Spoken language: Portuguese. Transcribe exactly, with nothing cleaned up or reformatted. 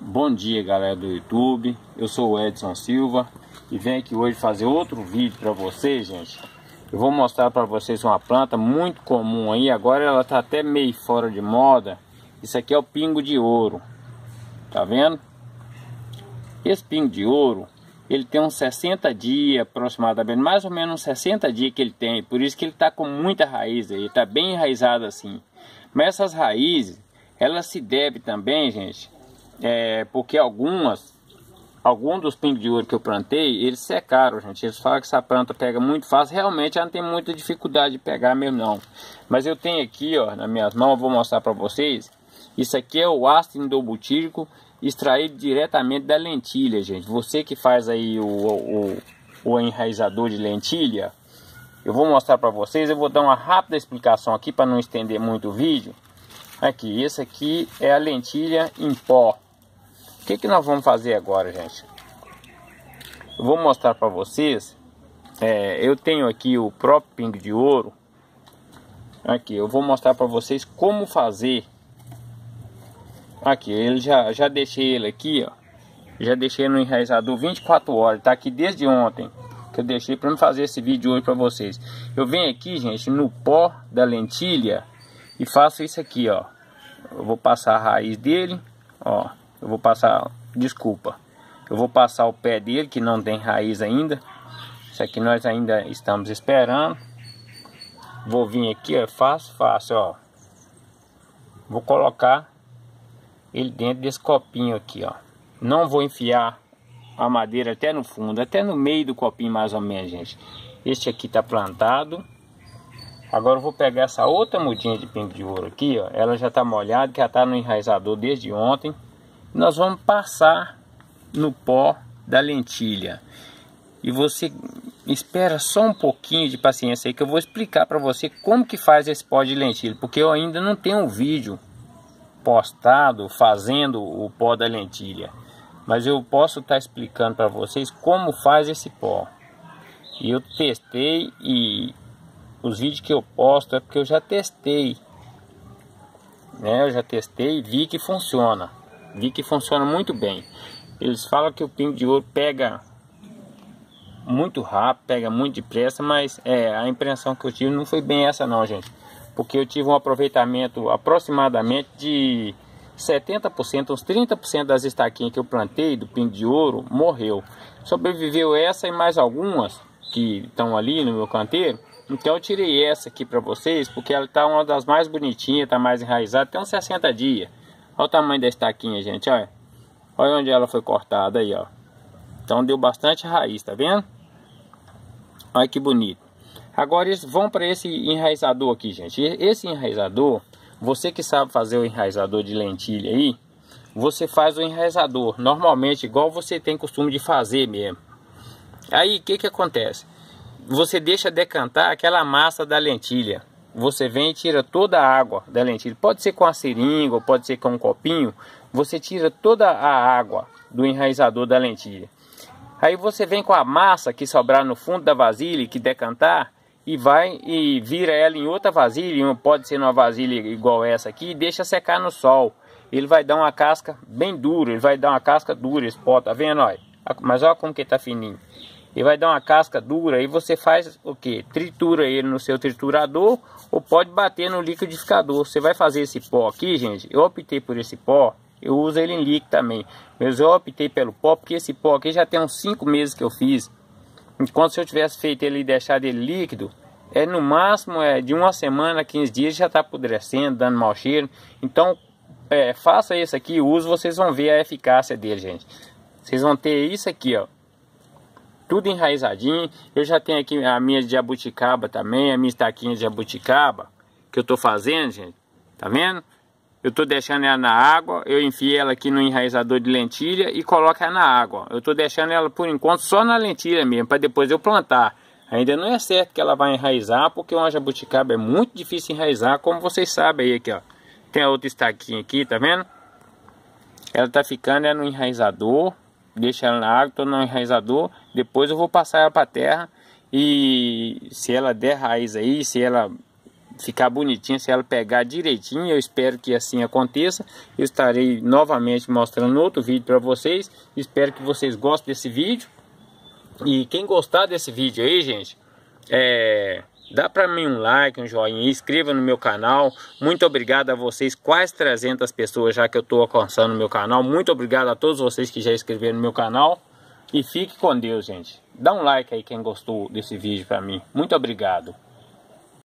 Bom dia, galera do YouTube, eu sou o Edson Silva e venho aqui hoje fazer outro vídeo para vocês, gente. Eu vou mostrar para vocês uma planta muito comum aí, agora ela tá até meio fora de moda. Isso aqui é o pingo de ouro, tá vendo? Esse pingo de ouro, ele tem uns sessenta dias aproximadamente, mais ou menos uns sessenta dias que ele tem, por isso que ele tá com muita raiz aí, tá bem enraizado assim. Mas essas raízes, elas se devem também, gente, É, porque algumas, alguns dos pingos de ouro que eu plantei, eles secaram, gente. Eles falam que essa planta pega muito fácil. Realmente ela não tem muita dificuldade de pegar mesmo não. Mas eu tenho aqui, ó, nas minhas mãos, eu vou mostrar para vocês. Isso aqui é o ácido indobutírico extraído diretamente da lentilha, gente. Você que faz aí o, o, o enraizador de lentilha, eu vou mostrar para vocês. Eu vou dar uma rápida explicação aqui para não estender muito o vídeo. Aqui, esse aqui é a lentilha em pó. O que que nós vamos fazer agora, gente? Eu vou mostrar para vocês. É, eu tenho aqui o próprio pingo de ouro. Aqui, eu vou mostrar para vocês como fazer. Aqui, ele já, já deixei ele aqui, ó. Já deixei no enraizador vinte e quatro horas. Tá aqui desde ontem que eu deixei para me fazer esse vídeo hoje para vocês. Eu venho aqui, gente, no pó da lentilha e faço isso aqui, ó. Eu vou passar a raiz dele, ó. Eu vou passar, desculpa. Eu vou passar o pé dele, que não tem raiz ainda. Isso aqui nós ainda estamos esperando. Vou vir aqui, ó, fácil, fácil, ó. Vou colocar ele dentro desse copinho aqui, ó. Não vou enfiar a madeira até no fundo, até no meio do copinho mais ou menos, gente. Este aqui tá plantado. Agora eu vou pegar essa outra mudinha de pingo de ouro aqui, ó. Ela já tá molhada, que já tá no enraizador desde ontem. Nós vamos passar no pó da lentilha. E você espera só um pouquinho de paciência aí, que eu vou explicar para você como que faz esse pó de lentilha. Porque eu ainda não tenho um vídeo postado fazendo o pó da lentilha. Mas eu posso estar explicando para vocês como faz esse pó. E eu testei e... os vídeos que eu posto é porque eu já testei, né? Eu já testei e vi que funciona. Vi que funciona muito bem. Eles falam que o pingo de ouro pega muito rápido, pega muito depressa, mas é, a impressão que eu tive não foi bem essa não, gente. Porque eu tive um aproveitamento aproximadamente de setenta por cento, uns trinta por cento das estaquinhas que eu plantei do pingo de ouro morreu. Sobreviveu essa e mais algumas que estão ali no meu canteiro. Então eu tirei essa aqui para vocês, porque ela tá uma das mais bonitinhas, tá mais enraizada, tem uns sessenta dias. Olha o tamanho da estaquinha, gente, olha. Olha onde ela foi cortada aí, ó. Então deu bastante raiz, tá vendo? Olha que bonito. Agora eles vão para esse enraizador aqui, gente. Esse enraizador, você que sabe fazer o enraizador de lentilha aí, você faz o enraizador normalmente igual você tem costume de fazer mesmo. Aí o que que acontece? Você deixa decantar aquela massa da lentilha. Você vem e tira toda a água da lentilha. Pode ser com a seringa, ou pode ser com um copinho. Você tira toda a água do enraizador da lentilha. Aí você vem com a massa que sobrar no fundo da vasilha, que decantar, e vai e vira ela em outra vasilha. Pode ser numa vasilha igual essa aqui, e deixa secar no sol. Ele vai dar uma casca bem dura. Ele vai dar uma casca dura esse pó, tá vendo? Olha. Mas olha como que tá fininho. Ele vai dar uma casca dura e você faz o que? Tritura ele no seu triturador ou pode bater no liquidificador. Você vai fazer esse pó aqui, gente. Eu optei por esse pó. Eu uso ele em líquido também. Mas eu optei pelo pó porque esse pó aqui já tem uns cinco meses que eu fiz. Enquanto se eu tivesse feito ele e deixado ele líquido, é no máximo é de uma semana, quinze dias já está apodrecendo, dando mau cheiro. Então é, faça isso aqui, use, vocês vão ver a eficácia dele, gente. Vocês vão ter isso aqui, ó. Tudo enraizadinho. Eu já tenho aqui a minha de jabuticaba também, a minha estaquinha de jabuticaba que eu tô fazendo, gente. Tá vendo? Eu tô deixando ela na água, eu enfio ela aqui no enraizador de lentilha e coloco ela na água. Eu tô deixando ela por enquanto só na lentilha mesmo, para depois eu plantar. Ainda não é certo que ela vai enraizar, porque uma jabuticaba é muito difícil enraizar, como vocês sabem aí aqui, ó. Tem a outra estaquinha aqui, tá vendo? Ela tá ficando é no enraizador. Deixa ela na água, tô no enraizador. Depois eu vou passar ela para terra. E se ela der raiz aí, se ela ficar bonitinha, se ela pegar direitinho. Eu espero que assim aconteça. Eu estarei novamente mostrando outro vídeo para vocês. Espero que vocês gostem desse vídeo. E quem gostar desse vídeo aí, gente, é... dá para mim um like, um joinha, inscreva no meu canal. Muito obrigado a vocês, quase trezentas pessoas já que eu estou alcançando no meu canal. Muito obrigado a todos vocês que já inscreveram no meu canal. E fique com Deus, gente. Dá um like aí quem gostou desse vídeo para mim. Muito obrigado.